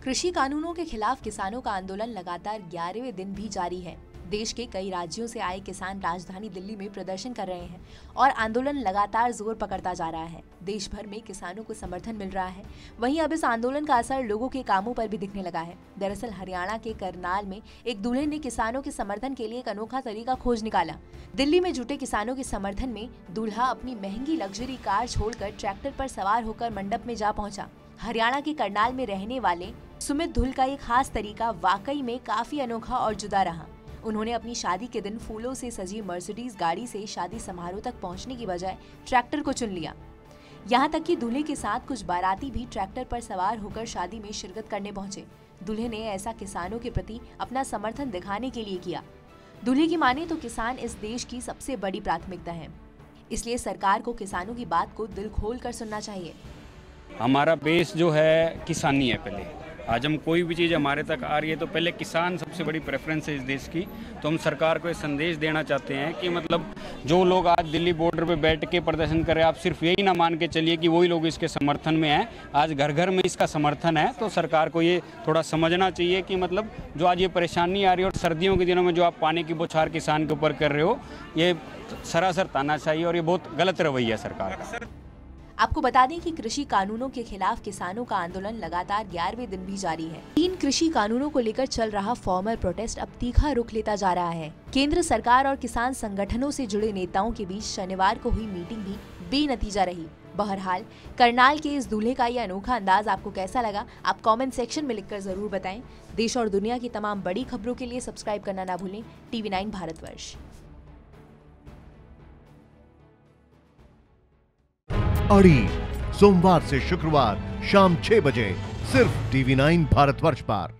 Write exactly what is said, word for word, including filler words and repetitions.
कृषि कानूनों के खिलाफ किसानों का आंदोलन लगातार ग्यारहवें दिन भी जारी है। देश के कई राज्यों से आए किसान राजधानी दिल्ली में प्रदर्शन कर रहे हैं और आंदोलन लगातार जोर पकड़ता जा रहा है। देश भर में किसानों को समर्थन मिल रहा है। वहीं अब इस आंदोलन का असर लोगों के कामों पर भी दिखने लगा है। दरअसल हरियाणा के करनाल में एक दूल्हे ने किसानों के समर्थन के लिए एक अनोखा तरीका खोज निकाला। दिल्ली में जुटे किसानों के समर्थन में दूल्हा अपनी महंगी लग्जरी कार छोड़कर ट्रैक्टर पर सवार होकर मंडप में जा पहुंचा। हरियाणा के करनाल में रहने वाले सुमित धुल का ये खास तरीका वाकई में काफी अनोखा और जुदा रहा। उन्होंने अपनी शादी के दिन फूलों से सजी मर्सिडीज गाड़ी से शादी समारोह तक पहुंचने की बजाय ट्रैक्टर को चुन लिया। यहाँ तक कि दूल्हे के साथ कुछ बाराती भी ट्रैक्टर पर सवार होकर शादी में शिरकत करने पहुंचे। दूल्हे ने ऐसा किसानों के प्रति अपना समर्थन दिखाने के लिए किया। दूल्हे की माने तो किसान इस देश की सबसे बड़ी प्राथमिकता है, इसलिए सरकार को किसानों की बात को दिल खोल कर सुनना चाहिए। हमारा बेस जो है किसानी है। पहले आज हम कोई भी चीज़ हमारे तक आ रही है तो पहले किसान सबसे बड़ी प्रेफरेंस है इस देश की। तो हम सरकार को ये संदेश देना चाहते हैं कि मतलब जो लोग आज दिल्ली बॉर्डर पे बैठ के प्रदर्शन कर रहे हैं, आप सिर्फ यही ना मान के चलिए कि वही लोग इसके समर्थन में हैं। आज घर घर में इसका समर्थन है। तो सरकार को ये थोड़ा समझना चाहिए कि मतलब जो आज ये परेशानी आ रही है और सर्दियों के दिनों में जो आप पानी की बौछार किसान के ऊपर कर रहे हो, ये सरासर तानाशाही और ये बहुत गलत रवैया है सरकार का। आपको बता दें कि कृषि कानूनों के खिलाफ किसानों का आंदोलन लगातार ग्यारहवें दिन भी जारी है। तीन कृषि कानूनों को लेकर चल रहा फॉर्मल प्रोटेस्ट अब तीखा रुख लेता जा रहा है। केंद्र सरकार और किसान संगठनों से जुड़े नेताओं के बीच शनिवार को हुई मीटिंग भी बेनतीजा रही। बहरहाल करनाल के इस दूल्हे का ये अनोखा अंदाज आपको कैसा लगा, आप कमेंट सेक्शन में लिखकर जरूर बताएं। देश और दुनिया की तमाम बड़ी खबरों के लिए सब्सक्राइब करना ना भूलें। TV nine Bharatvarsh. अड़ी सोमवार से शुक्रवार शाम छह बजे सिर्फ टीवी नाइन भारतवर्ष पर।